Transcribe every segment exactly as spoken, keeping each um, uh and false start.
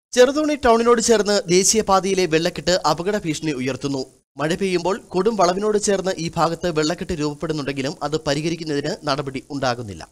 ചെറുതോണി ടൗണിനോട് ചേർന്ന് ദേശീയപാതയിലെ വെള്ളക്കെട്ട് അപകട ഭീഷണി ഉയർത്തുന്നു. മഴ പെയ്യുമ്പോൾ കൊടും വളവിനോട് ചേർന്ന് ഈ ഭാഗത്ത് വെള്ളക്കെട്ട് രൂപപ്പെടുന്നുണ്ടെങ്കിലും അത് പരിഹരിക്കുന്നതിന് നടപടി ഉണ്ടാകുന്നില്ല.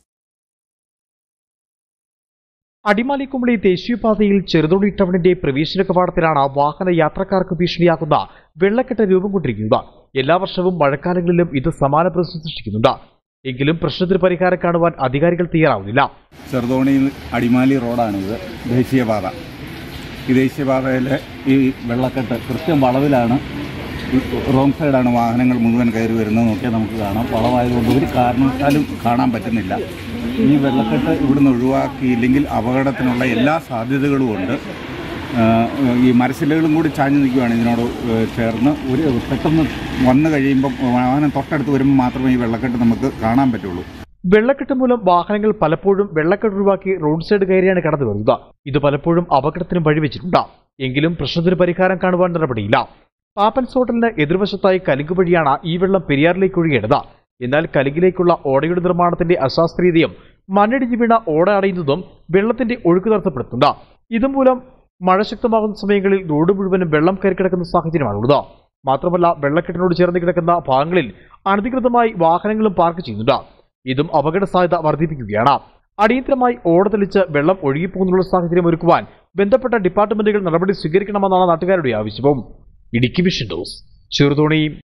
അടിമാലിക്കുമ്പളി ദേശീയപാതയിൽ ചെറുതോണി ടൗണിന്റെ പ്രവേശന കവാടത്തിലാണ് വാഹന യാത്രക്കാർക്ക് ഭീഷണിയാക്കുന്ന വെള്ളക്കെട്ട് രൂപം കൊണ്ടിരിക്കുന്നത്. എല്ലാ വർഷവും മഴക്കാലങ്ങളിലും ഇത് സമാന പ്രശ്നം സൃഷ്ടിക്കുന്നുണ്ട്. എങ്കിലും പ്രശ്നത്തിന് പരിഹാരം കാണുവാൻ അധികാരികൾ തയ്യാറാവുന്നില്ല. ചെറുതോണിയിൽ അടിമാലി റോഡാണിത്, ദേശീയപാത. ഈ ദേശീയപാതയിലെ ഈ വെള്ളക്കെട്ട് കൃത്യം വളവിലാണ്, റോങ് സൈഡാണ് വാഹനങ്ങൾ മുഴുവൻ കയറി വരുന്നത്. നോക്കിയാൽ നമുക്ക് കാണാം. വളവായതുകൊണ്ട് ഒരു കാരണവശാലും കാണാൻ പറ്റുന്നില്ല. ഈ വെള്ളക്കെട്ട് ഇവിടുന്ന് ഒഴിവാക്കിയില്ലെങ്കിൽ അപകടത്തിനുള്ള എല്ലാ സാധ്യതകളും ഉണ്ട്. ഈ മരശിലകളും കൂടി ചാഞ്ഞു നിൽക്കുകയാണ് ഇതിനോട് ചേർന്ന്. ഒരു പെട്ടെന്ന് വന്നു കഴിയുമ്പം വാഹനം തൊട്ടടുത്ത് വരുമ്പോൾ മാത്രമേ ഈ വെള്ളക്കെട്ട് നമുക്ക് കാണാൻ പറ്റുള്ളൂ. വെള്ളക്കെട്ട് മൂലം വാഹനങ്ങൾ പലപ്പോഴും വെള്ളക്കെട്ട് ഒഴിവാക്കി റോഡ് സൈഡ് കയറിയാണ് കടന്നു വരുന്നത്. ഇത് പലപ്പോഴും അപകടത്തിനും വഴിവെച്ചിട്ടുണ്ട്. എങ്കിലും പ്രശ്നത്തിന് പരിഹാരം കാണുവാൻ നടപടിയില്ല. പാപ്പൻസ് ഹോട്ടലിന് എതിർവശത്തായി കലുങ്ക് വഴിയാണ് ഈ വെള്ളം പെരിയാറിലേക്ക് ഒഴുകേണ്ടത്. എന്നാൽ കലുങ്കിലേക്കുള്ള ഓടയുടെ നിർമ്മാണത്തിന്റെ അശാസ്ത്രീയതയും മണ്ണിടിഞ്ഞ് വീണ ഓട അടയുന്നതും വെള്ളത്തിന്റെ ഒഴുക്ക് തടസ്സപ്പെടുത്തുന്നുണ്ട്. ഇതുമൂലം മഴ ശക്തമാകുന്ന സമയങ്ങളിൽ റോഡ് മുഴുവനും വെള്ളം കയറി കിടക്കുന്ന സാഹചര്യമാണുള്ളത്. മാത്രമല്ല, വെള്ളക്കെട്ടിനോട് ചേർന്ന് കിടക്കുന്ന ഭാഗങ്ങളിൽ അനധികൃതമായി വാഹനങ്ങളും പാർക്ക് ചെയ്യുന്നുണ്ട്. ഇതും അപകട സാധ്യത വർദ്ധിപ്പിക്കുകയാണ്. അടിയന്തരമായി ഓട തെളിച്ച് വെള്ളം ഒഴുകിപ്പോകുന്നുള്ള സാഹചര്യം ഒരുക്കുവാൻ ബന്ധപ്പെട്ട ഡിപ്പാർട്ട്മെന്റുകൾ നടപടി സ്വീകരിക്കണമെന്നാണ് നാട്ടുകാരുടെ ആവശ്യവും. Idukki vision news, Cheruthoni.